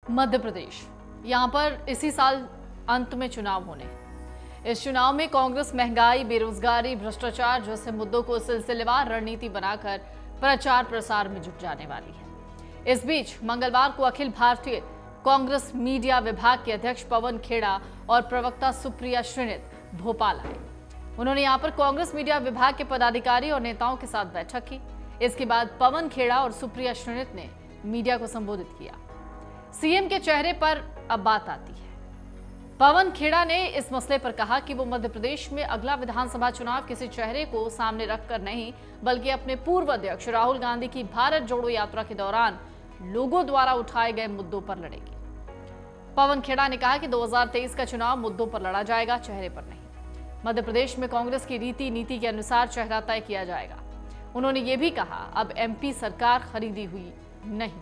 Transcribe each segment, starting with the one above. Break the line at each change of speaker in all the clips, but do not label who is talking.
मध्य प्रदेश, यहाँ पर इसी साल अंत में चुनाव होने। इस चुनाव में कांग्रेस महंगाई, बेरोजगारी, भ्रष्टाचार जैसे मुद्दों को सिलसिलेवार रणनीति बनाकर प्रचार प्रसार में जुट जाने वाली है। इस बीच मंगलवार को अखिल भारतीय कांग्रेस मीडिया विभाग के अध्यक्ष पवन खेड़ा और प्रवक्ता सुप्रिया श्रीनित भोपाल आए। उन्होंने यहां पर कांग्रेस मीडिया विभाग के पदाधिकारी और नेताओं के साथ बैठक की। इसके बाद पवन खेड़ा और सुप्रिया श्रीनित ने मीडिया को संबोधित किया। सीएम के चेहरे पर अब बात आती है। पवन खेड़ा ने इस मसले पर कहा कि वो मध्य प्रदेश में अगला विधानसभा चुनाव किसी चेहरे को सामने रखकर नहीं, बल्कि अपने पूर्व अध्यक्ष राहुल गांधी की भारत जोड़ो यात्रा के दौरान लोगों द्वारा उठाए गए मुद्दों पर लड़ेगी। पवन खेड़ा ने कहा कि 2023 का चुनाव मुद्दों पर लड़ा जाएगा, चेहरे पर नहीं। मध्य प्रदेश में कांग्रेस की रीति नीति के अनुसार चेहरा तय किया जाएगा। उन्होंने ये भी कहा, अब एमपी सरकार खरीदी हुई नहीं।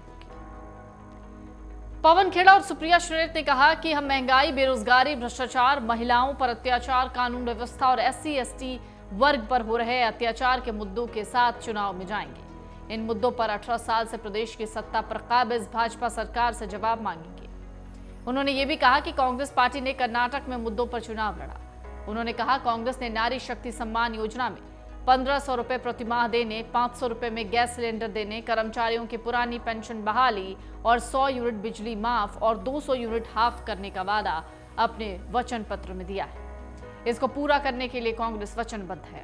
पवन खेड़ा और सुप्रिया श्रीनित ने कहा कि हम महंगाई, बेरोजगारी, भ्रष्टाचार, महिलाओं पर अत्याचार, कानून व्यवस्था और SC/ST वर्ग पर हो रहे अत्याचार के मुद्दों के साथ चुनाव में जाएंगे। इन मुद्दों पर 18 साल से प्रदेश की सत्ता पर काबिज भाजपा सरकार से जवाब मांगेंगे। उन्होंने ये भी कहा कि कांग्रेस पार्टी ने कर्नाटक में मुद्दों पर चुनाव लड़ा। उन्होंने कहा, कांग्रेस ने नारी शक्ति सम्मान योजना में 1500 रुपए प्रतिमाह देने, 500 रुपए में गैस सिलेंडर देने, कर्मचारियों की पुरानी पेंशन बहाली और 100 यूनिट बिजली माफ और 200 यूनिट हाफ करने का वादा अपने वचन पत्र में दिया है। इसको पूरा करने के लिए कांग्रेस वचनबद्ध है।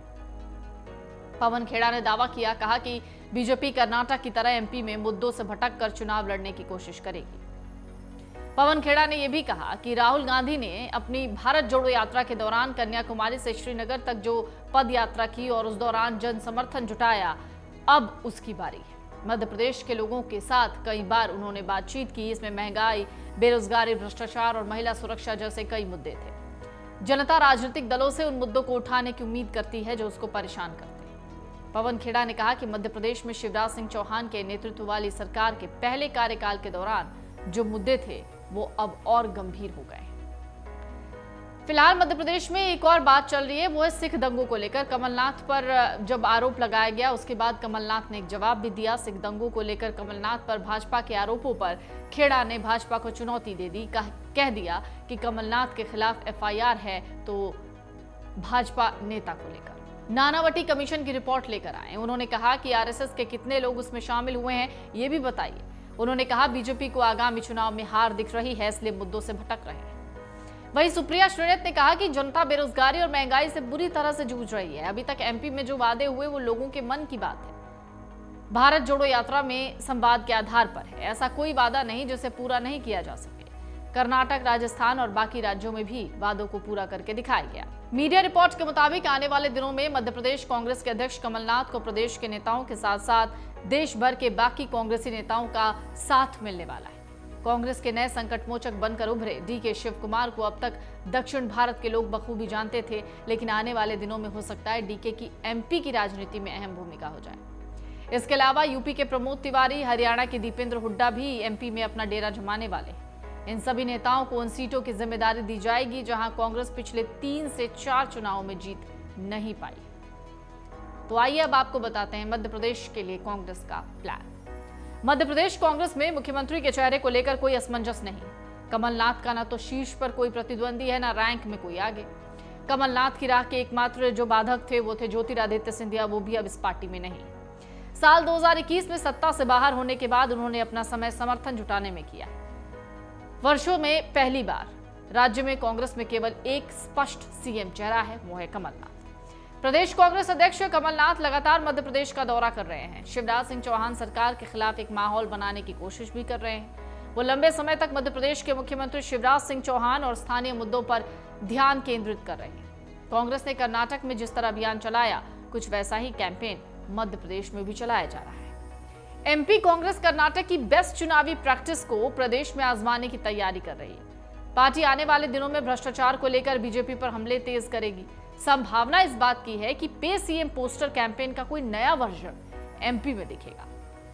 पवन खेड़ा ने दावा किया, कहा कि बीजेपी कर्नाटक की तरह एमपी में मुद्दों से भटक कर चुनाव लड़ने की कोशिश करेगी। पवन खेड़ा ने यह भी कहा कि राहुल गांधी ने अपनी भारत जोड़ो यात्रा के दौरान कन्याकुमारी से श्रीनगर तक जो पद यात्रा की और उस दौरान जन समर्थन जुटाया, अब उसकी बारी है। मध्य प्रदेश के लोगों के साथ कई बार उन्होंने बातचीत की। इसमें महंगाई, बेरोजगारी, भ्रष्टाचार और महिला सुरक्षा जैसे कई मुद्दे थे। जनता राजनीतिक दलों से उन मुद्दों को उठाने की उम्मीद करती है जो उसको परेशान करते हैं। पवन खेड़ा ने कहा कि मध्य प्रदेश में शिवराज सिंह चौहान के नेतृत्व वाली सरकार के पहले कार्यकाल के दौरान जो मुद्दे थे वो अब और गंभीर हो गए। फिलहाल मध्य प्रदेश में एक और बात चल रही है, वो है सिख दंगों को लेकर। कमलनाथ पर जब आरोप लगाया गया, उसके बाद कमलनाथ ने एक जवाब भी दिया। सिख दंगों को लेकर कमलनाथ पर भाजपा के आरोपों पर खेड़ा ने भाजपा को चुनौती दे दी। कह दिया कि कमलनाथ के खिलाफ FIR है तो भाजपा नेता को लेकर नानावटी कमीशन की रिपोर्ट लेकर आए। उन्होंने कहा कि RSS के कितने लोग उसमें शामिल हुए हैं, ये भी बताइए। उन्होंने कहा, बीजेपी को आगामी चुनाव में हार दिख रही है, इसलिए मुद्दों से भटक रहे हैं। वहीं सुप्रिया श्रीनित ने कहा कि जनता बेरोजगारी और महंगाई से बुरी तरह से जूझ रही है। अभी तक एमपी में जो वादे हुए वो लोगों के मन की बात है। भारत जोड़ो यात्रा में संवाद के आधार पर है। ऐसा कोई वादा नहीं जिसे पूरा नहीं किया जा सके। कर्नाटक, राजस्थान और बाकी राज्यों में भी वादों को पूरा करके दिखाया गया। मीडिया रिपोर्ट्स के मुताबिक आने वाले दिनों में मध्य प्रदेश कांग्रेस के अध्यक्ष कमलनाथ को प्रदेश के नेताओं के साथ साथ देश भर के बाकी कांग्रेसी नेताओं का साथ मिलने वाला है। कांग्रेस के नए संकटमोचक बनकर उभरे DK शिव कुमार को अब तक दक्षिण भारत के लोग बखूबी जानते थे, लेकिन आने वाले दिनों में हो सकता है DK की MP की राजनीति में अहम भूमिका हो जाए। इसके अलावा यूपी के प्रमोद तिवारी, हरियाणा के दीपेंद्र हुड्डा भी MP में अपना डेरा जमाने वाले हैं। इन सभी नेताओं को उन सीटों की जिम्मेदारी दी जाएगी जहां कांग्रेस पिछले 3 से 4 चुनावों में जीत नहीं पाई। तो आइए अब आपको बताते हैं मध्य प्रदेश के लिए कांग्रेस का प्लान। मध्य प्रदेश कांग्रेस में मुख्यमंत्री के चेहरे को लेकर कोई असमंजस नहीं। कमलनाथ का ना तो शीर्ष पर कोई प्रतिद्वंदी है, ना रैंक में कोई आगे। कमलनाथ की राह के एकमात्र जो बाधक थे वो थे ज्योतिरादित्य सिंधिया, वो भी अब इस पार्टी में नहीं। साल 2021 में सत्ता से बाहर होने के बाद उन्होंने अपना समय समर्थन जुटाने में किया। वर्षों में पहली बार राज्य में कांग्रेस में केवल एक स्पष्ट सीएम चेहरा है, वो है कमलनाथ। प्रदेश कांग्रेस अध्यक्ष कमलनाथ लगातार मध्य प्रदेश का दौरा कर रहे हैं। शिवराज सिंह चौहान सरकार के खिलाफ एक माहौल बनाने की कोशिश भी कर रहे हैं। वो लंबे समय तक मध्य प्रदेश के मुख्यमंत्री शिवराज सिंह चौहान और स्थानीय मुद्दों पर ध्यान केंद्रित कर रहे हैं। कांग्रेस ने कर्नाटक में जिस तरह अभियान चलाया, कुछ वैसा ही कैंपेन मध्य प्रदेश में भी चलाया जा रहा है। MP कांग्रेस कर्नाटक की बेस्ट चुनावी प्रैक्टिस को प्रदेश में आजमाने की तैयारी कर रही है। पार्टी आने वाले दिनों में भ्रष्टाचार को लेकर बीजेपी पर हमले तेज करेगी। संभावना इस बात की है कि पे सीएम पोस्टर कैंपेन का कोई नया वर्जन MP में दिखेगा।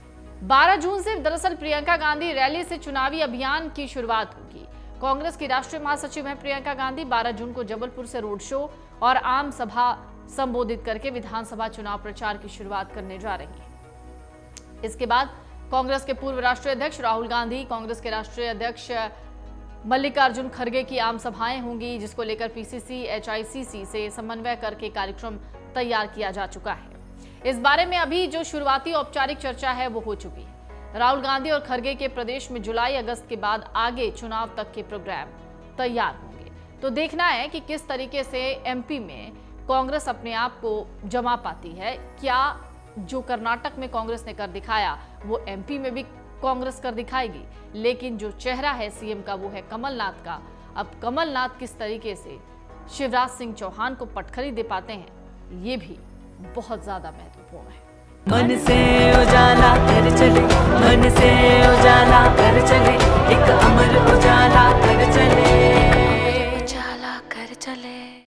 12 जून से दरअसल प्रियंका गांधी रैली से चुनावी अभियान की शुरुआत होगी। कांग्रेस की राष्ट्रीय महासचिव हैं प्रियंका गांधी। 12 जून को जबलपुर से रोड शो और आम सभा संबोधित करके विधानसभा चुनाव प्रचार की शुरुआत करने जा रही हैं। इसके बाद कांग्रेस के पूर्व राष्ट्रीय अध्यक्ष राहुल गांधी, कांग्रेस के राष्ट्रीय अध्यक्ष मल्लिकार्जुन खड़गे की आम सभाएं होंगी, जिसको लेकर पीसीसी, एचआईसीसी से समन्वय करके कार्यक्रम तैयार किया जा चुका है। इस बारे में अभी जो शुरुआती औपचारिक चर्चा है वो हो चुकी है। राहुल गांधी और खड़गे के प्रदेश में जुलाई अगस्त के बाद आगे चुनाव तक के प्रोग्राम तैयार होंगे। तो देखना है कि किस तरीके से एमपी में कांग्रेस अपने आप को जमा पाती है। क्या जो कर्नाटक में कांग्रेस ने कर दिखाया वो एमपी में भी कांग्रेस कर दिखाएगी? लेकिन जो चेहरा है सीएम का वो है कमलनाथ का। अब कमलनाथ किस तरीके से शिवराज सिंह चौहान को पटखनी दे पाते हैं, ये भी बहुत ज्यादा महत्वपूर्ण है।
मन से उजाला कर चले, मन से उजाला कर चले, एक अमर उजाला कर चले, उजाला कर चले।